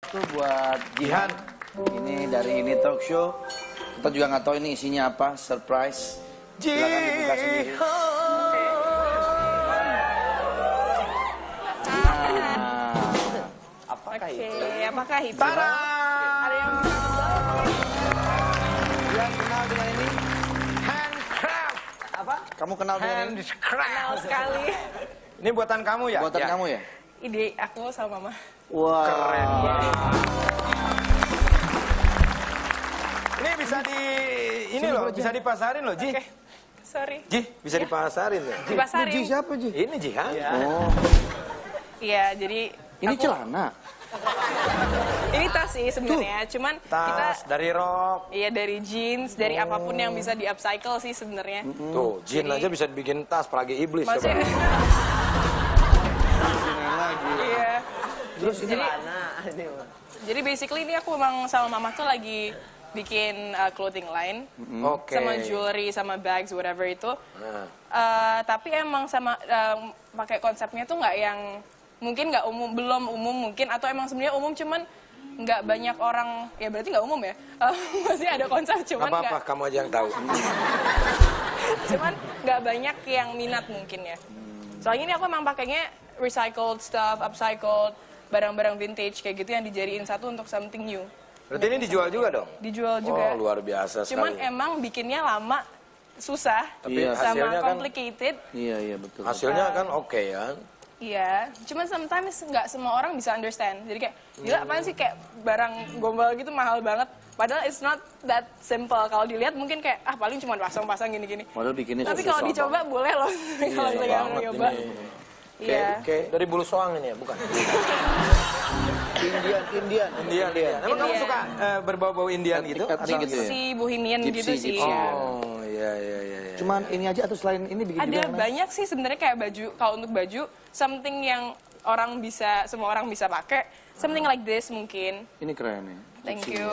satu buat Jihan. Ini dari Ini Talk Show. Kita juga nggak tahu ini isinya apa, surprise. Silakan dibuka sendiri. Apakah itu? Apakah itu? Tara! Ada yang Jihan kenal dengan ini? Handcraft. Apa? Kamu kenal dengan ini? Handcraft. kenal sekali. Ini buatan kamu ya? Buatan kamu ya? Ide aku sama Mama. Wah. Keren banget. Ini bisa bisa dipasarin loh, Ji. Oke, sorry. Ji, bisa dipasarin ya? Dipasarin. Ji siapa Ji? Ini Jihan. Oh, Iya, jadi ini aku- celana. Ini tas sih sebenarnya. Cuman kita Tas dari rok. iya dari jeans, dari apapun yang bisa di-upcycle sih sebenarnya. Tuh, jin Jadi- aja bisa dibikin tas, apalagi iblis. Maksudnya coba. Sini lagi. iya. Terus ini Jadi basically ini aku memang sama Mama tuh lagi bikin clothing line Oke. sama jewelry sama bags whatever itu. Nah, Tapi emang sama pakai konsepnya tuh nggak yang mungkin nggak umum, belum umum mungkin atau emang sebenarnya umum cuman nggak banyak orang ya berarti nggak umum ya. Masih ada konsep nggak cuman apa-apa, kamu aja yang tahu. cuman nggak banyak yang minat mungkin ya. Soalnya ini aku emang pakainya recycled stuff, upcycled, barang-barang vintage kayak gitu yang dijadiin satu untuk something new. Berarti ini dijual juga dong? Dijual juga. Oh, luar biasa Cuman sekali. emang bikinnya lama, susah, Tapi Iya. sama hasilnya kan, complicated. Iya betul. hasilnya kan oke ya. Iya, cuman sometimes nggak semua orang bisa understand. Jadi kayak, gila apaan sih kayak barang gombal gitu mahal banget. Padahal it's not that simple. Kalau dilihat mungkin kayak, paling cuma pasang-pasang gini-gini. Padahal bikinnya Tapi susah kalau dicoba boleh loh, kalau Susah saya banget nyoba. ini. Iya. Kayak dari bulu soang ini ya, bukan? Indian. Indian. Emang kamu Indian. suka berbau-bau Indian gitu? Etnik Atau- gitu ya? Si bohemian Gypsy, gitu sih. gypsy. Ya. Oh, iya. Cuman ini aja atau selain ini bikin juga Ada yang lain? banyak sih sebenarnya kayak baju, kalau untuk baju, something yang semua orang bisa pakai, something like this mungkin. Ini keren ya. Thank you.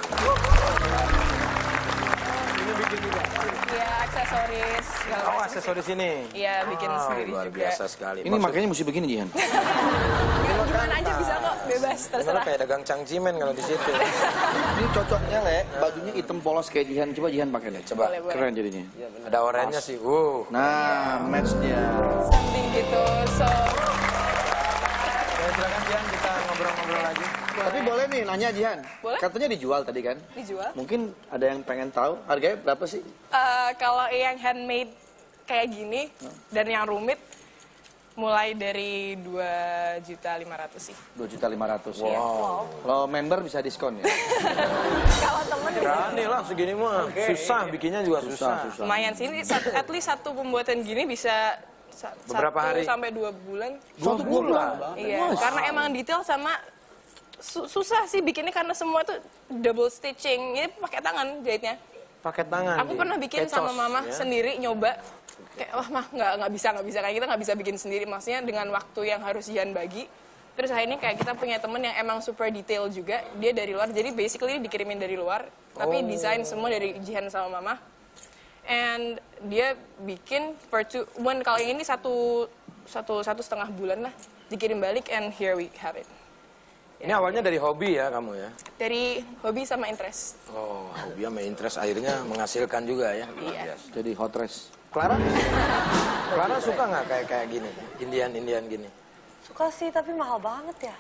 Ini bikin juga. Iya, aksesoris. segala Oh, macam. aksesoris ini. Iya, bikin sendiri Luar juga. biasa sekali. Ini makanya mesti begini Jihan. Ya, gimana aja bisa kok, bebas, Gimana terserah. kayak dagang cangcimen kalau di situ. Ini cocoknya Le, bajunya hitam polos kayak Jihan. Coba Jihan pakai deh. Coba. Boleh, boleh. Keren jadinya. Ada oranye sih. Nah, matchnya. Something gitu, so... Ya, silakan Jihan, kita ngobrol-ngobrol lagi. Tapi boleh nih nanya Jihan. Boleh. Katanya dijual tadi kan? Dijual. Mungkin ada yang pengen tahu harganya berapa sih? Kalau yang handmade kayak gini, dan yang rumit, mulai dari 2.500.000 sih. 2.500.000. Wow. Kalau member bisa diskon ya? Kalau temen Berani lah segini mah. Susah, bikinnya juga susah. lumayan sih, ini at least satu pembuatan gini bisa Beberapa hari? 1 sampai 2 bulan. 2 bulan? Iya, karena emang detail sama susah sih bikinnya karena semua tuh double stitching. Ini pakai tangan jahitnya. Pakai tangan. Aku pernah bikin Kecos, sama Mama ya. sendiri nyoba. Kayak wah mah nggak bisa kayak kita nggak bisa bikin sendiri. Maksudnya dengan waktu yang harus Jihan bagi. Terus akhirnya kayak kita punya temen yang emang super detail juga. Dia dari luar, jadi basically dikirimin dari luar. Tapi desain semua dari Jihan sama Mama. And dia bikin kalau yang ini satu setengah bulan lah dikirim balik and here we have it. Ini awalnya dari hobi ya kamu ya? Dari hobi sama interest. Oh, hobi sama interest akhirnya menghasilkan juga ya? Iya. Yes. Jadi hot dress. Clara suka nggak kayak gini? Indian gini? Suka sih, tapi mahal banget ya.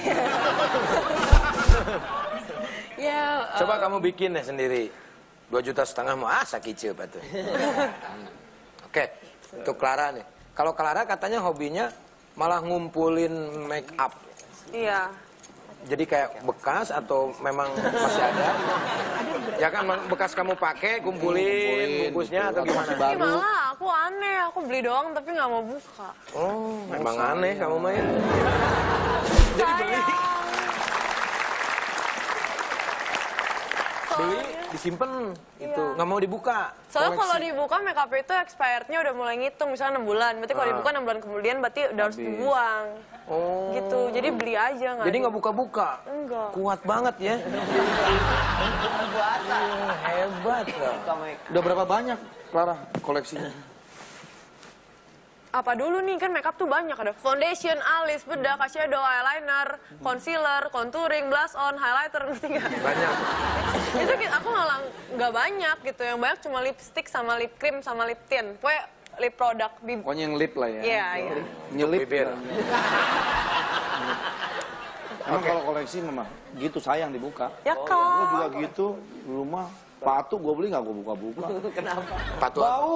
Ya, Coba kamu bikin deh sendiri. 2,5 juta mau sakit apa tuh? Oke, untuk Clara nih. Kalau Clara katanya hobinya malah ngumpulin make up. Iya. Jadi kayak bekas atau memang masih ada? Ya kan bekas kamu pakai, kumpulin bungkusnya atau gimana? Tapi malah aku aneh, aku beli doang tapi nggak mau buka. Oh, memang aneh kamu main. Jadi beli, disimpan itu, nggak mau dibuka. Soalnya Koleksi. kalau dibuka make up itu expirednya udah mulai ngitung, misalnya 6 bulan. Berarti kalau dibuka 6 bulan kemudian berarti udah harus dibuang. Oh. Gitu, jadi beli aja nggak. Jadi nggak buka-buka? Enggak. Kuat banget ya. Hebat loh. Udah berapa banyak Clara koleksinya? apa dulu nih, kan makeup tuh banyak, ada foundation, alis, bedak, eyeshadow, eyeliner, concealer, contouring, blush on, highlighter, ngerti nggak? Banyak. Itu aku malah nggak banyak gitu, yang banyak cuma lipstick sama lip cream sama lip tint, pokoknya lip product. Pokoknya yang lip lah ya. Iya, iya. Nyelip. Bibir. Emang kalau koleksi memang gitu sayang dibuka. Ya Gue kan. juga gitu di rumah. Patu gue beli nggak gue buka-buka. Kenapa? Patuh. Bau.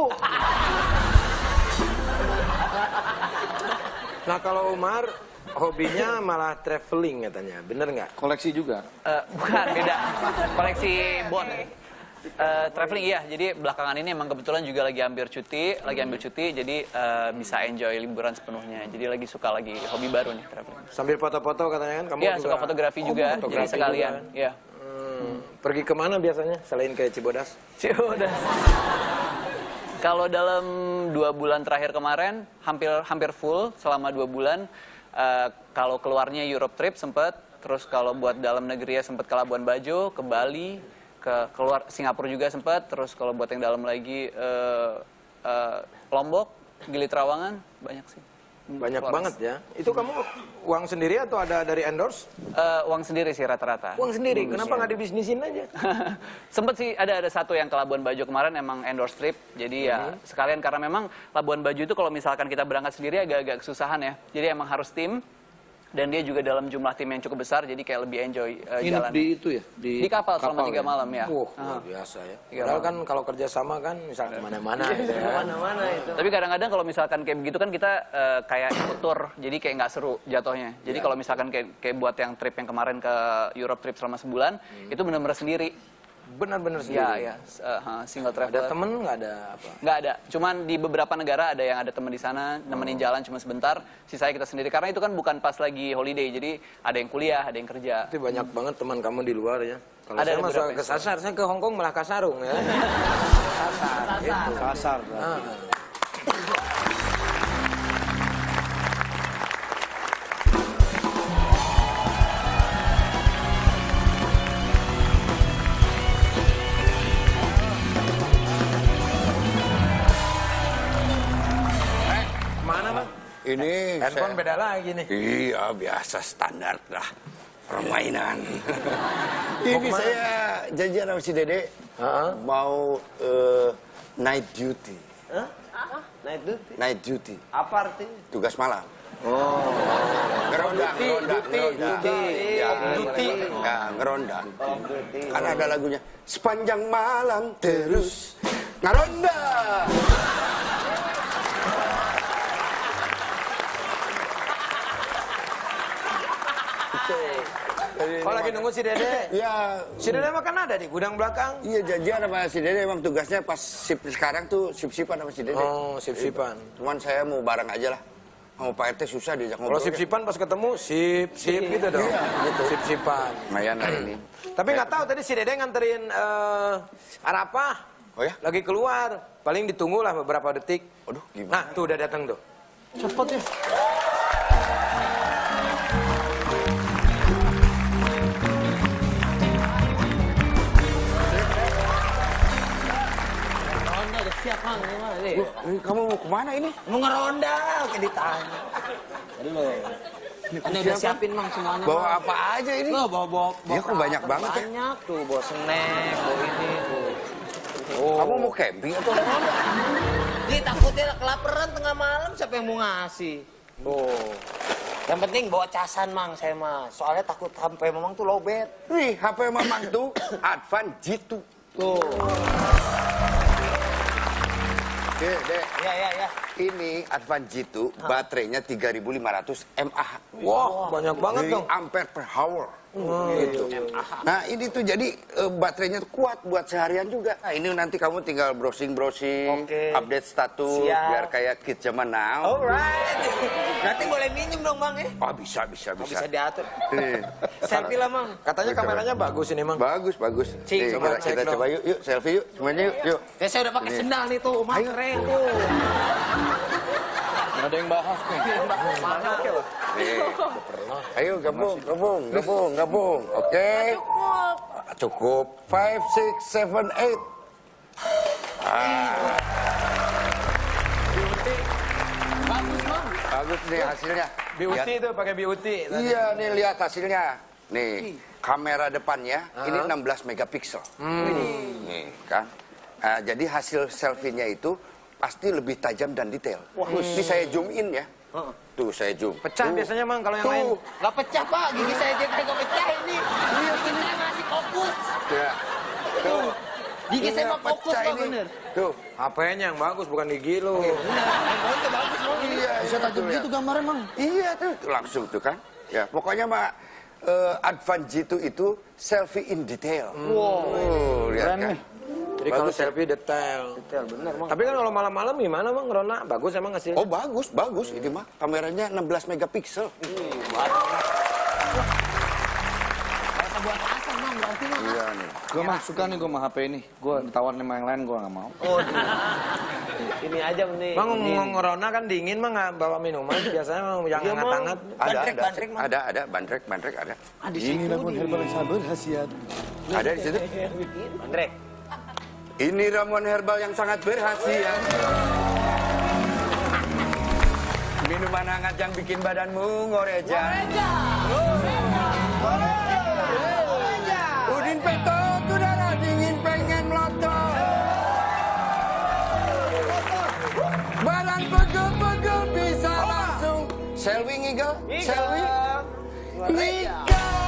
Nah kalau Umar, hobinya malah traveling katanya, bener nggak? Koleksi juga. Bukan, beda. Koleksi bond. Traveling iya, jadi belakangan ini emang kebetulan juga lagi ambil cuti, jadi bisa enjoy liburan sepenuhnya. Jadi lagi hobi baru nih traveling. Sambil foto-foto katanya kan? Kamu Iya, juga suka fotografi juga, jadi fotografi sekalian. juga kan? Iya. Pergi kemana biasanya selain ke Cibodas? Udah. Kalau dalam 2 bulan terakhir kemarin hampir full selama 2 bulan. Kalau keluarnya Europe trip sempet, terus kalau buat dalam negeri ya sempet ke Labuan Bajo, ke Bali, keluar Singapura juga sempet, terus kalau buat yang dalam lagi Lombok, Gili Trawangan, banyak sih. Banyak Flores. banget ya. Itu kamu uang sendiri atau ada dari endorse? Uang sendiri sih rata-rata. Uang sendiri, kenapa nggak dibisnisin aja? Sempet sih ada satu yang ke Labuan Bajo kemarin emang endorse trip, jadi ya sekalian karena memang Labuan Bajo itu kalau misalkan kita berangkat sendiri agak-agak kesusahan ya, jadi emang harus tim dan dia juga dalam jumlah tim yang cukup besar, jadi kayak lebih enjoy Nginep jalan. di itu ya? Di kapal selama 3 malam ya. Luar biasa ya. 3 Padahal malam. kan kalau kerja sama kan misal kemana-mana gitu ya. Mana-mana itu. Tapi kadang-kadang kalau misalkan kayak begitu kan kita kayak ikut tour, jadi kayak nggak seru jatuhnya. Jadi kalau misalkan kayak buat yang trip yang kemarin ke Europe trip selama sebulan, itu benar-benar sendiri. Benar-benar Ya, sendiri. ya, single Ada traveler. temen nggak ada apa? Nggak ada, cuman di beberapa negara ada yang ada teman di sana, nemenin jalan cuma sebentar, sisanya kita sendiri. Karena itu kan bukan pas lagi holiday, jadi ada yang kuliah, ada yang kerja. Itu banyak banget teman kamu di luar ya. Kalau Ada saya masuk beberapa ke yang Sasar, saya ke Hongkong malah Kasarung ya. Kasar. berarti. Mana bang? Ini Handphone saya- beda lagi nih. Iya, biasa standar lah permainan. Ini saya janjian sama si Dede mau night duty. Night duty. Night duty, Apa artinya? tugas malam. Ngeronda. Ya, ngeronda. Kan ada lagunya. Sepanjang malam terus ngeronda. Oh lagi nunggu si Dede. Ya, Si Dede mah kan ada di gudang belakang. iya janjian sama si Dede. Emang tugasnya pas shift sekarang tuh sip-sipan sama si Dede. Oh sip-sipan. Cuman saya mau bareng aja lah. Mau Pak RT susah diajak Kalau ngobrol. sip-sipan pas ketemu sip gitu dong. Iya, gitu. Sip-sipan. Lumayan lah ini. Tapi nggak tahu tadi si Dede nganterin Arafah. Oh ya? Lagi keluar. Paling ditunggu lah beberapa detik. Aduh, gimana? Nah tuh udah datang tuh. Cepet ya. Ini kamu mau kemana ini? Mau ngeronda, kayak ditanya. Ini udah siapin mang semuanya. Bawa apa aja ini? bawa Ya kok banyak banget ya? banyak tuh, bawa snack, bawa ini tuh. Kamu mau camping atau apa? Ini takutnya kelaparan tengah malam, siapa yang mau ngasih? Oh. Yang penting bawa casan mang saya mah. Soalnya takut sampai memang tuh lowbat. Nih, HP Mamang tuh Advan G2. Tuh. Dek, Ya. ini Advan G2 baterainya 3500 mAh. Wah banyak banget dong. Ampere per hour. Gitu. Nah ini tuh jadi baterainya tuh kuat buat seharian juga. Nah ini nanti kamu tinggal browsing-browsing, Oke. update status, Siap. biar kayak kids zaman now. Alright. Berarti boleh minjem dong bang ya? Oh bisa. Bisa diatur. Nih. Selfie lah mang. Katanya kameranya bagus ini mang. Bagus. Cik, Nih, coba kita cek dong. coba yuk, selfie yuk, semuanya yuk. Ya saya udah pakai sendal nih tuh, mah keren tuh. Ada yang bahas nih. Nih. Ayo gabung. Oke. Cukup. 5, 6, 7, 8. Bagus nih hasilnya. Beauty itu pakai beauty. Iya, nih lihat hasilnya. Nih, kamera depannya ini 16 megapiksel. Nih kan. Jadi hasil selfie-nya itu pasti lebih tajam dan detail. Ini saya zoom in ya. Tuh saya zoom. Pecah biasanya Mang kalau yang lain. Nggak pecah Pak, gigi saya aja nggak pecah ini. Gigi saya masih fokus. Ya. Tuh. Gigi saya mau fokus pecah Pak, ini. bener. Tuh. HP-nya yang bagus bukan gigi lu. Handphone bagus Mang. Iya, Bisa tajam betul, ya. gitu gambarnya Mang. Iya tuh langsung tuh kan. Ya, pokoknya mah Advan G2 itu selfie in detail. Wow. Lihat kan. Jadi kalau selfie detail. Detail bener Mang. Tapi kan kalau malam-malam gimana Mang Rona? Bagus emang hasilnya? Oh bagus, bagus. Ini mah kameranya 16 megapiksel. Rasa buat asam Mang, berarti Mang. Iya nih. Gue mah suka nih gue sama HP ini. Gue ditawarin sama yang lain gue nggak mau. Ini aja nih. Mang ngomong Rona kan dingin Mang nggak bawa minuman biasanya Mang yang hangat-hangat. Ada, bandrek ada. Ini ramuan herbal yang sangat berkhasiat. Ada di situ. Andre. Ini ramuan herbal yang sangat berkhasiat. Minuman hangat yang bikin badanmu ngoreja. Udin Peto, udara dingin pengen melotot. Badan pegel-pegel bisa langsung. Shall we ngigel? Shall we? Ngigel.